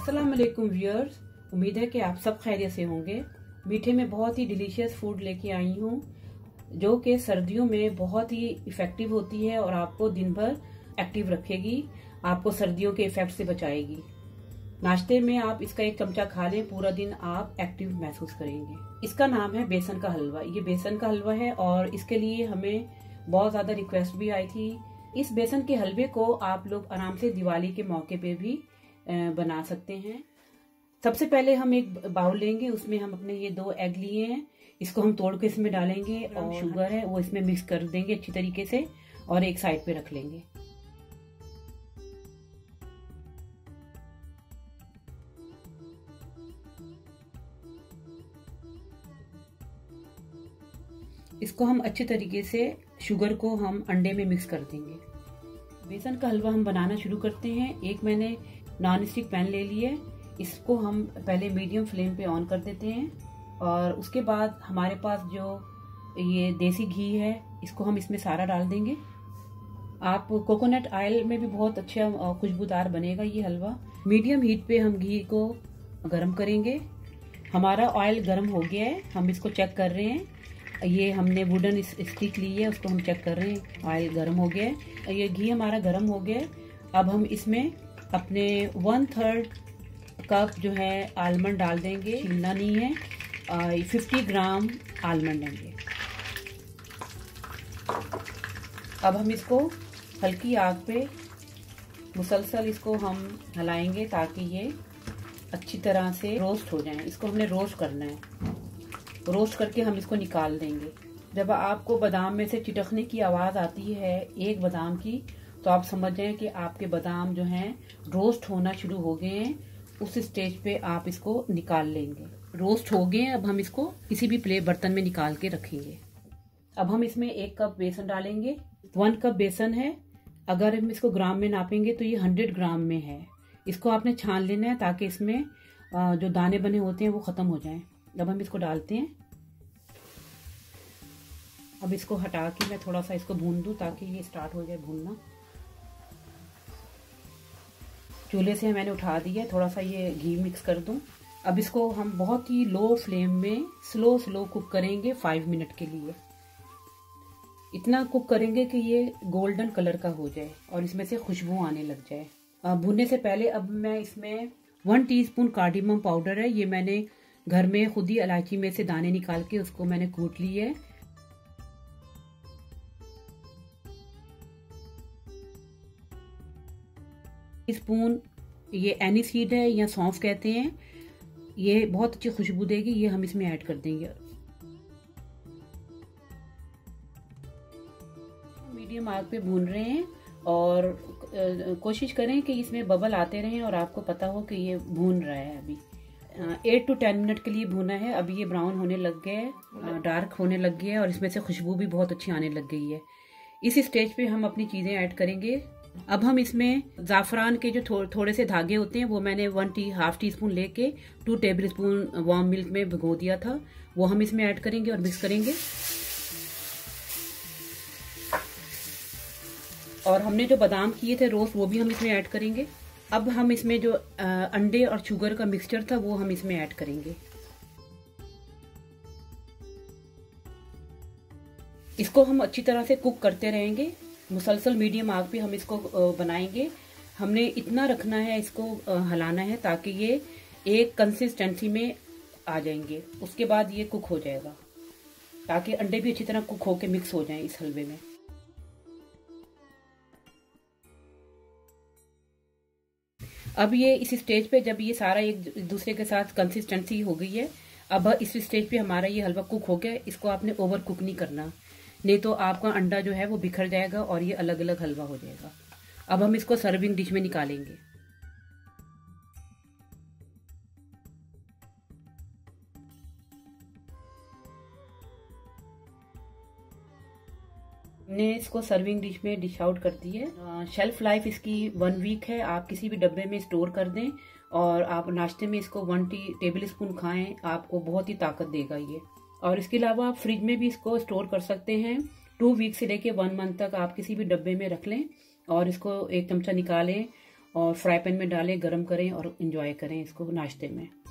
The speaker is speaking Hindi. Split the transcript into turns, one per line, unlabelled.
अस्सलाम वालेकुम व्यूअर्स, उम्मीद है कि आप सब खैरियत से होंगे। मीठे में बहुत ही डिलीशियस फूड लेके आई हूँ जो कि सर्दियों में बहुत ही इफेक्टिव होती है और आपको दिन भर एक्टिव रखेगी, आपको सर्दियों के इफेक्ट से बचाएगी। नाश्ते में आप इसका एक चमचा खा लें, पूरा दिन आप एक्टिव महसूस करेंगे। इसका नाम है बेसन का हलवा। ये बेसन का हलवा है और इसके लिए हमें बहुत ज्यादा रिक्वेस्ट भी आई थी। इस बेसन के हलवे को आप लोग आराम से दिवाली के मौके पे भी बना सकते हैं। सबसे पहले हम एक बाउल लेंगे, उसमें हम अपने ये 2 एग लिए हैं, इसको हम तोड़ के इसमें डालेंगे और शुगर है वो इसमें मिक्स कर देंगे अच्छी तरीके से और एक साइड पे रख लेंगे। इसको हम अच्छे तरीके से शुगर को हम अंडे में मिक्स कर देंगे। बेसन का हलवा हम बनाना शुरू करते हैं। एक मैंने नॉन स्टिक पैन ले लिया है, इसको हम पहले मीडियम फ्लेम पे ऑन कर देते हैं और उसके बाद हमारे पास जो ये देसी घी है इसको हम इसमें सारा डाल देंगे। आप कोकोनट ऑयल में भी बहुत अच्छा खुशबूदार बनेगा ये हलवा। मीडियम हीट पे हम घी को गरम करेंगे। हमारा ऑयल गरम हो गया है, हम इसको चेक कर रहे हैं। ये हमने वुडन स्टिक ली है, उसको हम चेक कर रहे हैं, ऑयल गरम हो गया है। ये घी हमारा गरम हो गया है। अब हम इसमें अपने 1/3 कप जो है आलमंड डाल देंगे, छीलना नहीं है। 50 ग्राम आलमंड लेंगे। अब हम इसको हल्की आग पे मुसलसल इसको हम हिलाएंगे ताकि ये अच्छी तरह से रोस्ट हो जाए। इसको हमने रोस्ट करना है। रोस्ट करके हम इसको निकाल देंगे। जब आपको बादाम में से चिटकने की आवाज आती है एक बादाम की, तो आप समझ जाएं कि आपके बादाम जो हैं रोस्ट होना शुरू हो गए हैं। उस स्टेज पे आप इसको निकाल लेंगे। रोस्ट हो गए हैं, अब हम इसको किसी भी बर्तन में निकाल के रखेंगे। अब हम इसमें 1 कप बेसन डालेंगे। 1 कप बेसन है, अगर हम इसको ग्राम में नापेंगे तो ये 100 ग्राम में है। इसको आपने छान लेना है ताकि इसमें जो दाने बने होते हैं वो खत्म हो जाएं। अब हम इसको डालते हैं। अब इसको हटा के मैं थोड़ा सा इसको भून दूं ताकि ये स्टार्ट हो जाए भूनना। चूल्हे से मैंने उठा दिया, थोड़ा सा ये घी मिक्स कर दूं। अब इसको हम बहुत ही लो फ्लेम में स्लो कुक करेंगे 5 मिनट के लिए। इतना कुक करेंगे कि ये गोल्डन कलर का हो जाए और इसमें से खुशबू आने लग जाए। भूनने से पहले अब मैं इसमें 1 टीस्पून कार्डिमम पाउडर है, ये मैंने घर में खुद ही इलायची में से दाने निकाल के उसको मैंने कूट ली है। स्पून ये एनिस सीड है या सौंफ कहते हैं, ये बहुत अच्छी खुशबू देगी, ये हम इसमें ऐड कर देंगे। मीडियम आग पे भून रहे हैं और कोशिश करें कि इसमें बबल आते रहें और आपको पता हो कि ये भून रहा है। अभी 8 to 10 मिनट के लिए भूना है। अभी ये ब्राउन होने लग गया है, डार्क होने लग गया है और इसमें से खुशबू भी बहुत अच्छी आने लग गई है। इस स्टेज पे हम अपनी चीजें ऐड करेंगे। अब हम इसमें जाफरान के जो थोड़े से धागे होते हैं वो मैंने 1/2 टीस्पून लेके 2 टेबल स्पून वार्म मिल्क में भिगो दिया था, वो हम इसमें ऐड करेंगे और मिक्स करेंगे। और हमने जो बादाम किए थे रोस्ट वो भी हम इसमें ऐड करेंगे। अब हम इसमें जो अंडे और शुगर का मिक्सचर था वो हम इसमें ऐड करेंगे। इसको हम अच्छी तरह से कुक करते रहेंगे, मुसलसल मीडियम आग पे हम इसको बनाएंगे। हमने इतना रखना है, इसको हिलाना है ताकि ये एक कंसिस्टेंसी में आ जाएंगे। उसके बाद ये कुक हो जाएगा ताकि अंडे भी अच्छी तरह कुक होके मिक्स हो जाएं इस हलवे में। अब ये इस स्टेज पे जब ये सारा एक दूसरे के साथ कंसिस्टेंसी हो गई है, अब इस स्टेज पे हमारा ये हलवा कुक हो गया। इसको आपने ओवर कुक नहीं करना, नहीं तो आपका अंडा जो है वो बिखर जाएगा और ये अलग अलग हलवा हो जाएगा। अब हम इसको सर्विंग डिश में निकालेंगे। हमने इसको सर्विंग डिश में डिश आउट कर दी है। शेल्फ लाइफ इसकी 1 वीक है। आप किसी भी डब्बे में स्टोर कर दें और आप नाश्ते में इसको 1 टेबल स्पून खाएं, आपको बहुत ही ताकत देगा ये। और इसके अलावा आप फ्रिज में भी इसको स्टोर कर सकते हैं। 2 वीक से लेके 1 मंथ तक आप किसी भी डब्बे में रख लें और इसको एक चमचा निकालें और फ्राई पैन में डालें, गरम करें और एंजॉय करें इसको नाश्ते में।